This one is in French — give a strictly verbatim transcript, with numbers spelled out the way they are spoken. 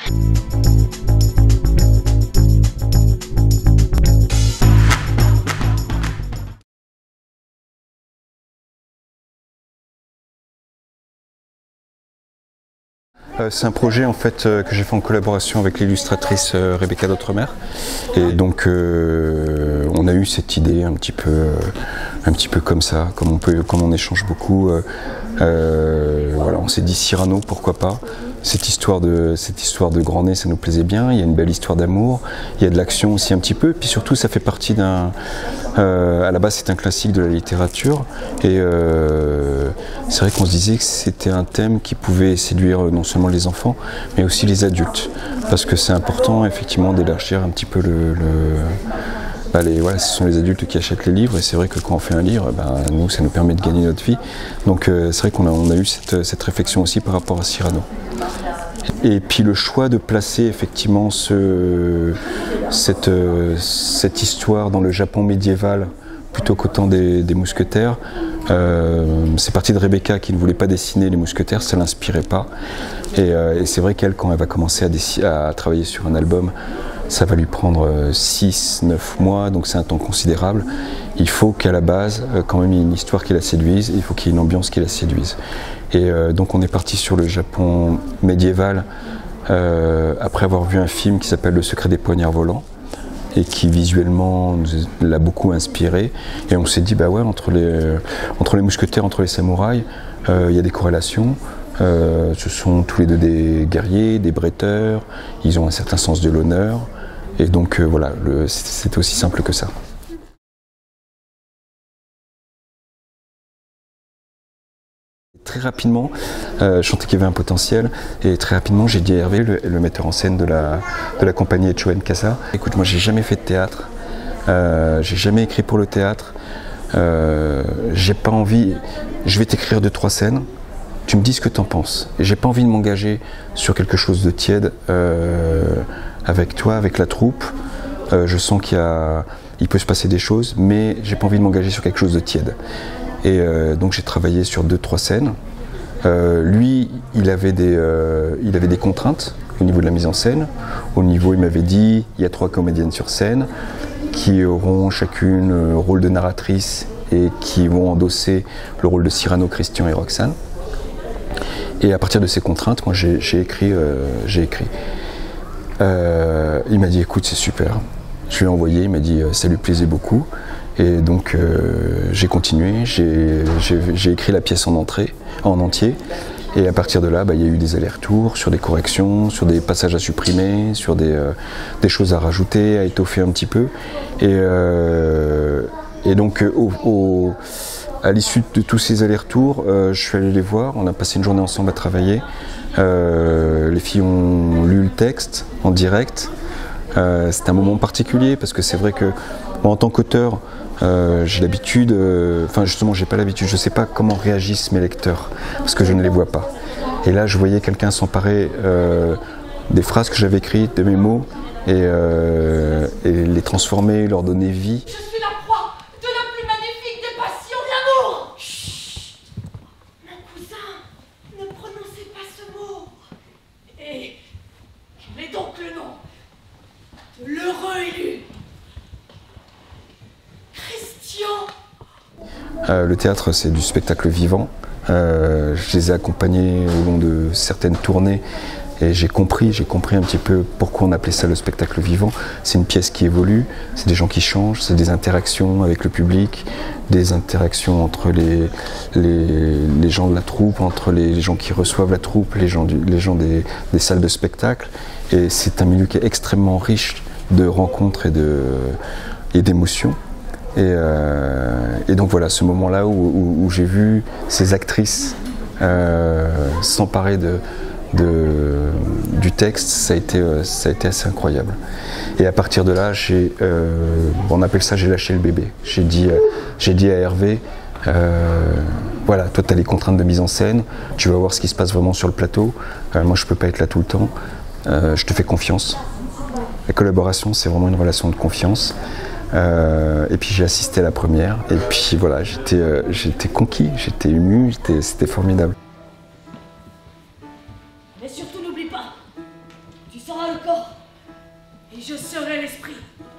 C'est un projet en fait que j'ai fait en collaboration avec l'illustratrice Rebecca d'Outremer. Et donc euh, on a eu cette idée un petit peu, euh, un petit peu comme ça, comme on peut, comme on échange beaucoup. Euh, euh, voilà, on s'est dit Cyrano, pourquoi pas. Cette histoire de, cette histoire de grand nez, ça nous plaisait bien. Il y a une belle histoire d'amour, il y a de l'action aussi un petit peu. Et puis surtout, ça fait partie d'un. Euh, à la base, c'est un classique de la littérature. Et euh, c'est vrai qu'on se disait que c'était un thème qui pouvait séduire non seulement les enfants, mais aussi les adultes. Parce que c'est important, effectivement, d'élargir un petit peu le. le bah les, voilà, ce sont les adultes qui achètent les livres. Et c'est vrai que quand on fait un livre, bah, nous, ça nous permet de gagner notre vie. Donc euh, c'est vrai qu'on a, on a eu cette, cette réflexion aussi par rapport à Cyrano. Et puis le choix de placer effectivement ce, cette, cette histoire dans le Japon médiéval plutôt qu'au temps des, des mousquetaires, euh, c'est parti de Rebecca qui ne voulait pas dessiner les mousquetaires, ça ne l'inspirait pas. Et, euh, et c'est vrai qu'elle, quand elle va commencer à, à travailler sur un album, ça va lui prendre six neuf mois, donc c'est un temps considérable. Il faut qu'à la base, quand même, il y ait une histoire qui la séduise, il faut qu'il y ait une ambiance qui la séduise. Et euh, donc on est parti sur le Japon médiéval, euh, après avoir vu un film qui s'appelle Le secret des poignards volants, et qui visuellement l'a beaucoup inspiré. Et on s'est dit, bah ouais, entre les, euh, entre les mousquetaires, entre les samouraïs, euh, il y a des corrélations. Euh, ce sont tous les deux des guerriers, des bretteurs, ils ont un certain sens de l'honneur. Et donc euh, voilà, c'était aussi simple que ça. Très rapidement, euh, je sentais qu'il y avait un potentiel et très rapidement j'ai dit à Hervé, le, le metteur en scène de la, de la compagnie Echoen Casa, écoute, moi j'ai jamais fait de théâtre, euh, j'ai jamais écrit pour le théâtre, euh, j'ai pas envie, je vais t'écrire deux trois scènes, tu me dis ce que t'en penses. Et j'ai pas envie de m'engager sur quelque chose de tiède euh, avec toi, avec la troupe. Euh, je sens qu'il y a, il peut se passer des choses, mais j'ai pas envie de m'engager sur quelque chose de tiède. Et euh, donc j'ai travaillé sur deux trois scènes. Euh, lui, il avait, des, euh, il avait des contraintes au niveau de la mise en scène. Au niveau, il m'avait dit, il y a trois comédiennes sur scène qui auront chacune le rôle de narratrice et qui vont endosser le rôle de Cyrano, Christian et Roxane. Et à partir de ces contraintes, moi j'ai, j'ai écrit. Euh, j'ai écrit. Euh, il m'a dit, écoute, c'est super. Je lui ai envoyé, il m'a dit, ça lui plaisait beaucoup. Et donc euh, j'ai continué, j'ai, j'ai, j'ai écrit la pièce en, entrée, en entier. Et à partir de là, bah, il y a eu des allers-retours sur des corrections, sur des passages à supprimer, sur des, euh, des choses à rajouter, à étoffer un petit peu. Et, euh, et donc au, au, à l'issue de tous ces allers-retours, euh, je suis allé les voir, on a passé une journée ensemble à travailler. Euh, les filles ont lu le texte en direct. Euh, c'est un moment particulier parce que c'est vrai que moi, en tant qu'auteur, Euh, j'ai l'habitude, euh, enfin justement j'ai pas l'habitude, je sais pas comment réagissent mes lecteurs parce que je ne les vois pas. Et là je voyais quelqu'un s'emparer euh, des phrases que j'avais écrites, de mes mots et, euh, et les transformer, leur donner vie. Je suis la proie de la plus magnifique des passions d'amour. Chut, mon cousin, ne prononcez pas ce mot. Et quel est donc le nom de l'heureux élu? Euh, le théâtre, c'est du spectacle vivant. Euh, je les ai accompagnés au long de certaines tournées et j'ai compris, j'ai compris un petit peu pourquoi on appelait ça le spectacle vivant. C'est une pièce qui évolue, c'est des gens qui changent, c'est des interactions avec le public, des interactions entre les, les, les gens de la troupe, entre les, les gens qui reçoivent la troupe, les gens, du, les gens des, des salles de spectacle. Et c'est un milieu qui est extrêmement riche de rencontres et, de, et d'émotions. Et, euh, et donc voilà, ce moment-là où, où, où j'ai vu ces actrices euh, s'emparer de, de, du texte, ça a, été, ça a été assez incroyable. Et à partir de là, j'ai, euh, on appelle ça j'ai lâché le bébé. J'ai dit, euh, j'ai dit à Hervé, euh, voilà, toi tu as les contraintes de mise en scène, tu vas voir ce qui se passe vraiment sur le plateau. Euh, moi je peux pas être là tout le temps, euh, je te fais confiance. La collaboration, c'est vraiment une relation de confiance. Euh, et puis j'ai assisté à la première et puis voilà, j'étais, euh, j'étais conquis, j'étais ému, j'étais, c'était formidable. Mais surtout n'oublie pas, Tu seras le corps, et je serai l'esprit.